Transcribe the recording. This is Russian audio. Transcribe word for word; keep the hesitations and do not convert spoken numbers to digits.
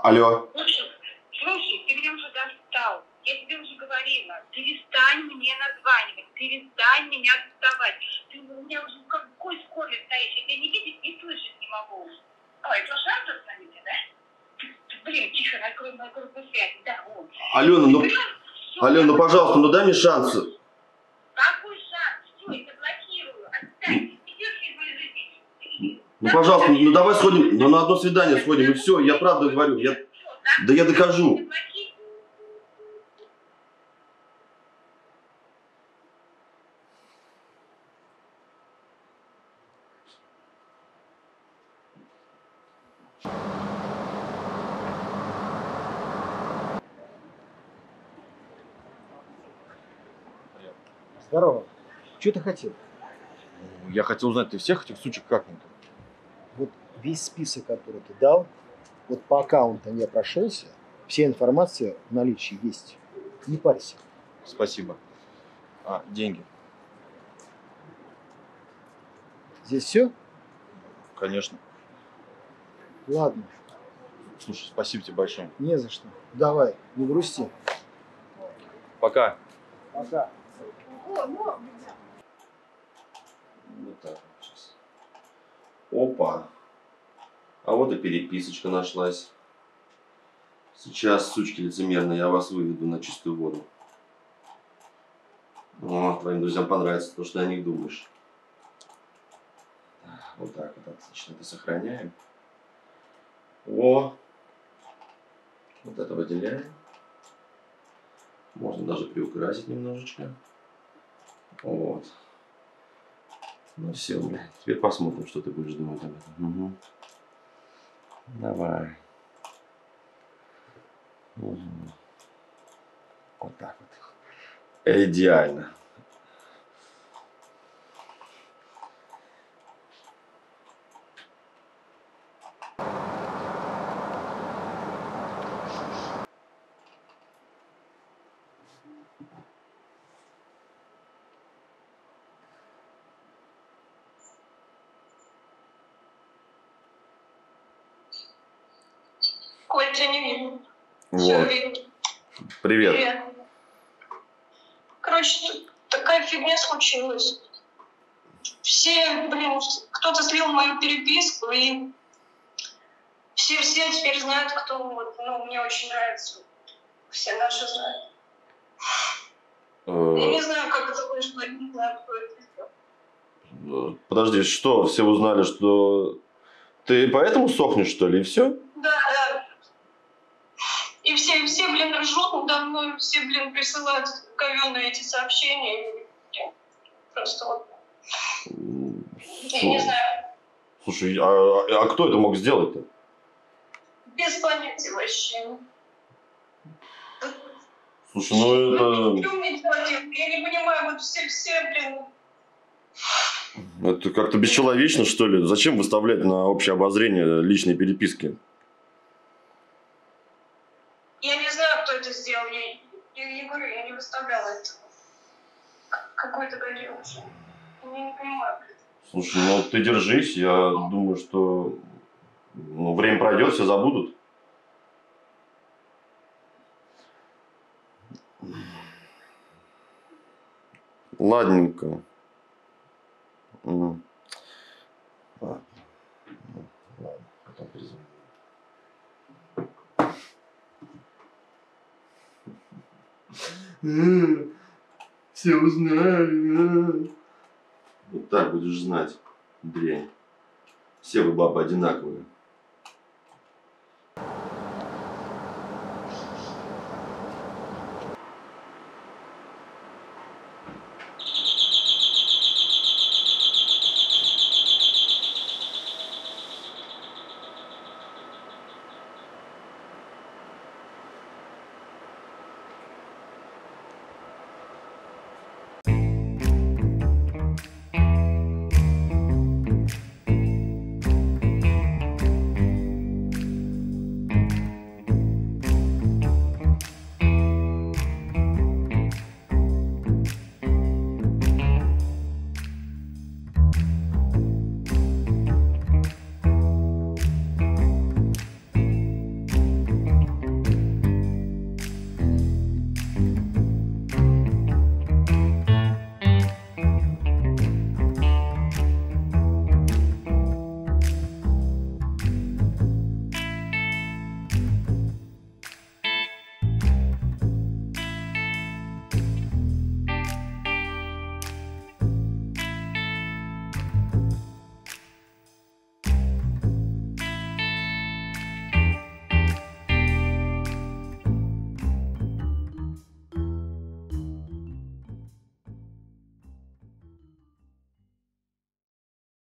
Алло. Слушай, слушай, ты меня уже достал. Я тебе уже говорила. Перестань мне названивать. Перестань меня доставать. Ты у меня уже в какой скорби стоишь. Я тебя не видеть, не слышать не могу. Ой, это шанс звоните, да? Блин, тихо, накрой мою группу связи. Да, вот. Алена, ну... Алена, ну, пожалуйста, ну дай мне шанс. Какой шанс? Все, я блокирую. Отстань. Идешь из моей жизни. Ну, пожалуйста, ну давай сходим, ну на одно свидание сходим, и все, я правда говорю, я... Да я докажу. Здорово. Что ты хотел? Я хотел узнать, ты всех этих сучек как-нибудь? Вот весь список, который ты дал, вот по аккаунтам я прошелся, вся информация в наличии есть. Не парься. Спасибо. А, деньги? Здесь все? Конечно. Ладно. Слушай, спасибо тебе большое. Не за что. Давай, не грусти. Пока. Пока. Вот так вот сейчас. Опа. А вот и переписочка нашлась. Сейчас, сучки лицемерные, я вас выведу на чистую воду. О, твоим друзьям понравится то, что о них думаешь. Вот так вот, отлично. Это сохраняем. О! Вот это выделяем. Можно даже приукрасить немножечко. Вот. Ну все, блядь. Теперь посмотрим, что ты будешь думать об этом. Угу. Давай. Угу. Вот так вот. Идеально. Коль, тебя не видно. Вот. Все видно. Привет. Привет. Короче, такая фигня случилась. Все, блин, кто-то слил мою переписку, и все-все теперь знают, кто вот, ну, мне очень нравится. Все наши знают. Я не знаю, как это вышло, я не знаю, кто это сделал. Подожди, что, все узнали, что ты поэтому сохнешь, что ли, и все? Да, да. И все, все, блин, ржут надо мной, все, блин, присылают говёные эти сообщения. И, блин, просто вот. Я не знаю. Слушай, а, а кто это мог сделать-то? Без понятия вообще. Слушай, ну это... Что мне делать? Я не понимаю, вот все, все, блин. Это как-то бесчеловечно, что ли? Зачем выставлять на общее обозрение личные переписки? Я не знаю, кто это сделал. Я, я, я говорю, я не выставляла этого. Какой-то гаденыш. Я не понимаю. Слушай, ну ты держись. Я думаю, что ну, время пройдет, все забудут. Ладненько. Ладно. Ладно, потом перезвоню. Все узнали. Вот так будешь знать, дрянь. Все вы бабы одинаковые.